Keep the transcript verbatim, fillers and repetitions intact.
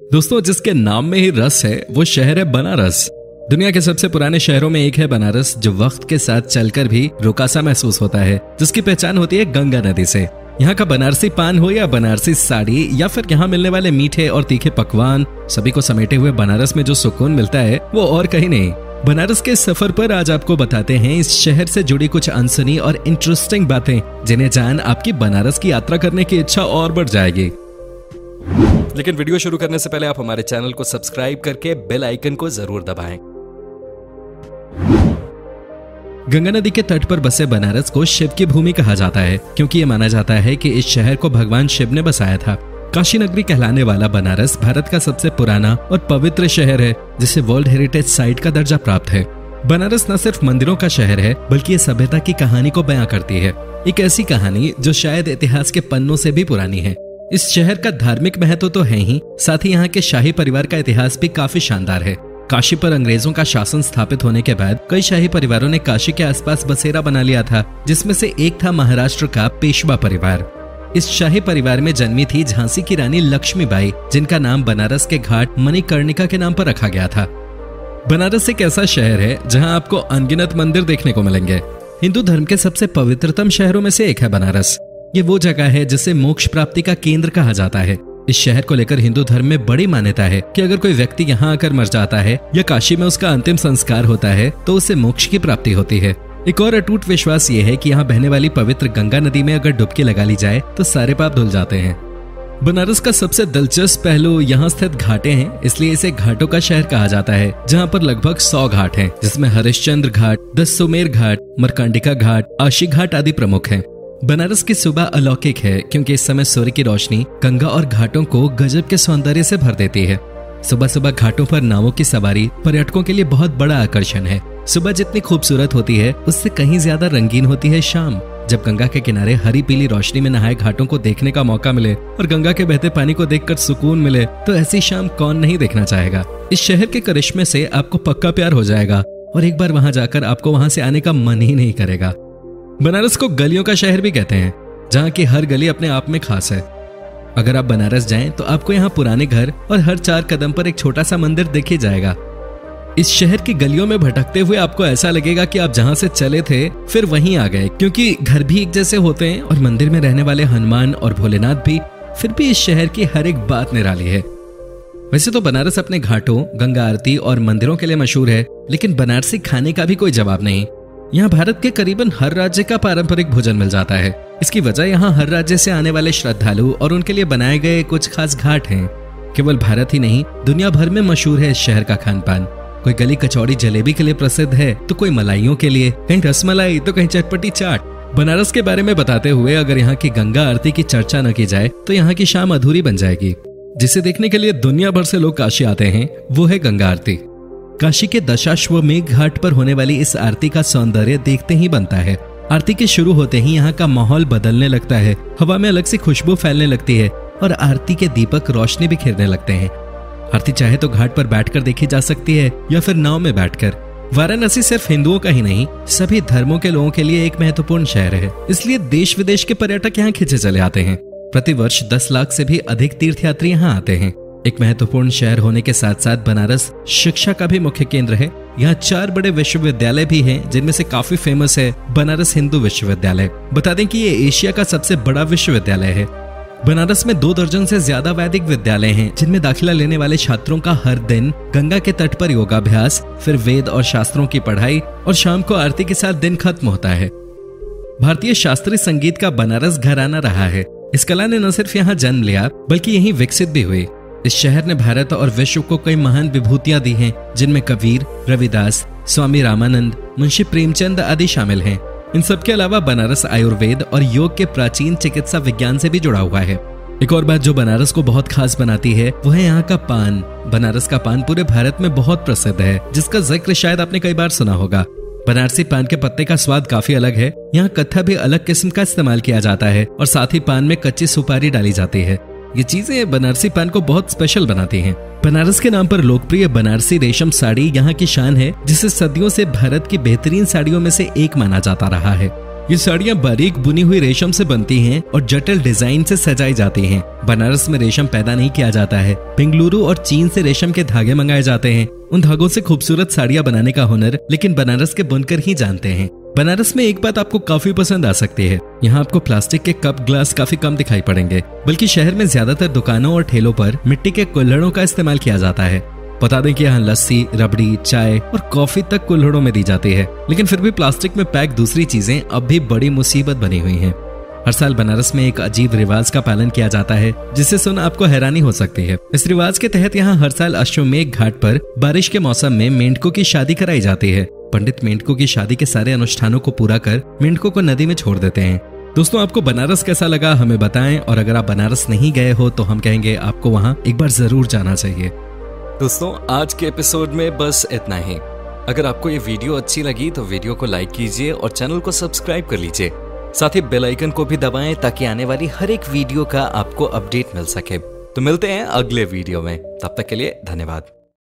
दोस्तों, जिसके नाम में ही रस है वो शहर है बनारस। दुनिया के सबसे पुराने शहरों में एक है बनारस, जो वक्त के साथ चलकर भी रुकासा महसूस होता है, जिसकी पहचान होती है गंगा नदी से। यहाँ का बनारसी पान हो या बनारसी साड़ी या फिर यहाँ मिलने वाले मीठे और तीखे पकवान, सभी को समेटे हुए बनारस में जो सुकून मिलता है वो और कहीं नहीं। बनारस के सफर पर आज आपको बताते हैं इस शहर से जुड़ी कुछ अनसुनी और इंटरेस्टिंग बातें, जिन्हें जान आपकी बनारस की यात्रा करने की इच्छा और बढ़ जाएगी। लेकिन वीडियो शुरू करने से पहले आप हमारे चैनल को सब्सक्राइब करके बेल आइकन को जरूर दबाएं। गंगा नदी के तट पर बसे बनारस को शिव की भूमि कहा जाता है, क्योंकि ये माना जाता है कि इस शहर को भगवान शिव ने बसाया था। काशी नगरी कहलाने वाला बनारस भारत का सबसे पुराना और पवित्र शहर है, जिसे वर्ल्ड हेरिटेज साइट का दर्जा प्राप्त है। बनारस न सिर्फ मंदिरों का शहर है, बल्कि ये सभ्यता की कहानी को बयां करती है, एक ऐसी कहानी जो शायद इतिहास के पन्नों से भी पुरानी है। इस शहर का धार्मिक महत्व तो है ही, साथ ही यहाँ के शाही परिवार का इतिहास भी काफी शानदार है। काशी पर अंग्रेजों का शासन स्थापित होने के बाद कई शाही परिवारों ने काशी के आसपास बसेरा बना लिया था, जिसमें से एक था महाराष्ट्र का पेशवा परिवार। इस शाही परिवार में जन्मी थी झांसी की रानी लक्ष्मीबाई, जिनका नाम बनारस के घाट मणिकर्णिका के नाम पर रखा गया था। बनारस एक ऐसा शहर है जहां आपको अनगिनत मंदिर देखने को मिलेंगे। हिंदू धर्म के सबसे पवित्रतम शहरों में से एक है बनारस। ये वो जगह है जिसे मोक्ष प्राप्ति का केंद्र कहा जाता है। इस शहर को लेकर हिंदू धर्म में बड़ी मान्यता है कि अगर कोई व्यक्ति यहाँ आकर मर जाता है या काशी में उसका अंतिम संस्कार होता है तो उसे मोक्ष की प्राप्ति होती है। एक और अटूट विश्वास ये है कि यहाँ बहने वाली पवित्र गंगा नदी में अगर डुबकी लगा ली जाए तो सारे पाप धुल जाते हैं। बनारस का सबसे दिलचस्प पहलू यहाँ स्थित घाटे हैं, इसलिए इसे घाटों का शहर कहा जाता है, जहाँ पर लगभग सौ घाट हैं, जिसमें हरिश्चंद्र घाट, दससुमेर घाट, मरकंडिका घाट, आशी घाट आदि प्रमुख हैं। बनारस की सुबह अलौकिक है, क्योंकि इस समय सूर्य की रोशनी गंगा और घाटों को गजब के सौंदर्य से भर देती है। सुबह सुबह घाटों पर नावों की सवारी पर्यटकों के लिए बहुत बड़ा आकर्षण है। सुबह जितनी खूबसूरत होती है, उससे कहीं ज्यादा रंगीन होती है शाम, जब गंगा के किनारे हरी पीली रोशनी में नहाए घाटों को देखने का मौका मिले और गंगा के बहते पानी को देखकर सुकून मिले, तो ऐसी शाम कौन नहीं देखना चाहेगा। इस शहर के करिश्मे से आपको पक्का प्यार हो जाएगा और एक बार वहां जाकर आपको वहां से आने का मन ही नहीं करेगा। बनारस को गलियों का शहर भी कहते हैं, जहाँ की हर गली अपने आप में खास है। अगर आप बनारस जाएं तो आपको यहाँ पुराने घर और हर चार कदम पर एक छोटा सा मंदिर दिख ही जाएगा। इस शहर की गलियों में भटकते हुए आपको ऐसा लगेगा कि आप जहाँ से चले थे फिर वहीं आ गए, क्योंकि घर भी एक जैसे होते हैं और मंदिर में रहने वाले हनुमान और भोलेनाथ भी। फिर भी इस शहर की हर एक बात निराली है। वैसे तो बनारस अपने घाटों, गंगा आरती और मंदिरों के लिए मशहूर है, लेकिन बनारसी खाने का भी कोई जवाब नहीं। यहाँ भारत के करीबन हर राज्य का पारंपरिक भोजन मिल जाता है। इसकी वजह यहाँ हर राज्य से आने वाले श्रद्धालु और उनके लिए बनाए गए कुछ खास घाट हैं। केवल भारत ही नहीं, दुनिया भर में मशहूर है इस शहर का खान पान। कोई गली कचौड़ी जलेबी के लिए प्रसिद्ध है, तो कोई मलाइयों के लिए, कहीं रसमलाई तो कहीं चटपटी चाट। बनारस के बारे में बताते हुए अगर यहाँ की गंगा आरती की चर्चा न की जाए तो यहाँ की शाम अधूरी बन जाएगी। जिसे देखने के लिए दुनिया भर से लोग काशी आते हैं, वो है गंगा आरती। काशी के दशाश्वमेध घाट पर होने वाली इस आरती का सौंदर्य देखते ही बनता है। आरती के शुरू होते ही यहाँ का माहौल बदलने लगता है, हवा में अलग सी खुशबू फैलने लगती है और आरती के दीपक रोशनी बिखेरने लगते हैं। आरती चाहे तो घाट पर बैठकर देखी जा सकती है या फिर नाव में बैठकर। वाराणसी सिर्फ हिंदुओं का ही नहीं, सभी धर्मों के लोगों के लिए एक महत्वपूर्ण शहर है, इसलिए देश विदेश के पर्यटक यहाँ खिंचे चले आते हैं। प्रति वर्ष दस लाख से भी अधिक तीर्थयात्री यहाँ आते हैं। एक महत्वपूर्ण शहर होने के साथ साथ बनारस शिक्षा का भी मुख्य केंद्र है। यहाँ चार बड़े विश्वविद्यालय भी हैं, जिनमें से काफी फेमस है बनारस हिंदू विश्वविद्यालय। बता दें कि ये एशिया का सबसे बड़ा विश्वविद्यालय है। बनारस में दो दर्जन से ज्यादा वैदिक विद्यालय हैं, जिनमें दाखिला लेने वाले छात्रों का हर दिन गंगा के तट पर योगाभ्यास, फिर वेद और शास्त्रों की पढ़ाई और शाम को आरती के साथ दिन खत्म होता है। भारतीय शास्त्रीय संगीत का बनारस घराना रहा है। इस कला ने न सिर्फ यहाँ जन्म लिया, बल्कि यहीं विकसित भी हुई। इस शहर ने भारत और विश्व को कई महान विभूतियां दी हैं, जिनमें कबीर, रविदास, स्वामी रामानंद, मुंशी प्रेमचंद आदि शामिल हैं। इन सब के अलावा बनारस आयुर्वेद और योग के प्राचीन चिकित्सा विज्ञान से भी जुड़ा हुआ है। एक और बात जो बनारस को बहुत खास बनाती है वो है यहाँ का पान। बनारस का पान पूरे भारत में बहुत प्रसिद्ध है, जिसका जिक्र शायद आपने कई बार सुना होगा। बनारसी पान के पत्ते का स्वाद काफी अलग है। यहाँ कत्था भी अलग किस्म का इस्तेमाल किया जाता है और साथ ही पान में कच्ची सुपारी डाली जाती है। ये चीजें बनारसी पान को बहुत स्पेशल बनाती हैं। बनारस के नाम पर लोकप्रिय बनारसी रेशम साड़ी यहाँ की शान है, जिसे सदियों से भारत की बेहतरीन साड़ियों में से एक माना जाता रहा है। ये साड़ियाँ बारीक बुनी हुई रेशम से बनती हैं और जटिल डिजाइन से सजाई जाती हैं। बनारस में रेशम पैदा नहीं किया जाता है। बेंगलुरु और चीन से रेशम के धागे मंगाए जाते हैं। उन धागों से खूबसूरत साड़ियाँ बनाने का हुनर लेकिन बनारस के बुनकर ही जानते हैं। बनारस में एक बात आपको काफी पसंद आ सकती है, यहाँ आपको प्लास्टिक के कप ग्लास काफी कम दिखाई पड़ेंगे, बल्कि शहर में ज्यादातर दुकानों और ठेलों पर मिट्टी के कुल्हड़ों का इस्तेमाल किया जाता है। बता दें कि यहाँ लस्सी, रबड़ी, चाय और कॉफी तक कुल्हड़ों में दी जाती है, लेकिन फिर भी प्लास्टिक में पैक दूसरी चीजें अब भी बड़ी मुसीबत बनी हुई हैं। हर साल बनारस में एक अजीब रिवाज का पालन किया जाता है जिसे सुन आपको हैरानी हो सकती है। इस रिवाज के तहत यहाँ हर साल अश्वमेघ घाट पर बारिश के मौसम में मेंढकों की शादी कराई जाती है। पंडित मेंढकों की शादी के सारे अनुष्ठानों को पूरा कर मेंढकों को नदी में छोड़ देते हैं। दोस्तों, आपको बनारस कैसा लगा हमें बताएं, और अगर आप बनारस नहीं गए हो तो हम कहेंगे आपको वहाँ एक बार जरूर जाना चाहिए। दोस्तों, आज के एपिसोड में बस इतना ही। अगर आपको ये वीडियो अच्छी लगी तो वीडियो को लाइक कीजिए और चैनल को सब्सक्राइब कर लीजिए। साथ ही बेल आइकन को भी दबाएं ताकि आने वाली हर एक वीडियो का आपको अपडेट मिल सके। तो मिलते हैं अगले वीडियो में, तब तक के लिए धन्यवाद।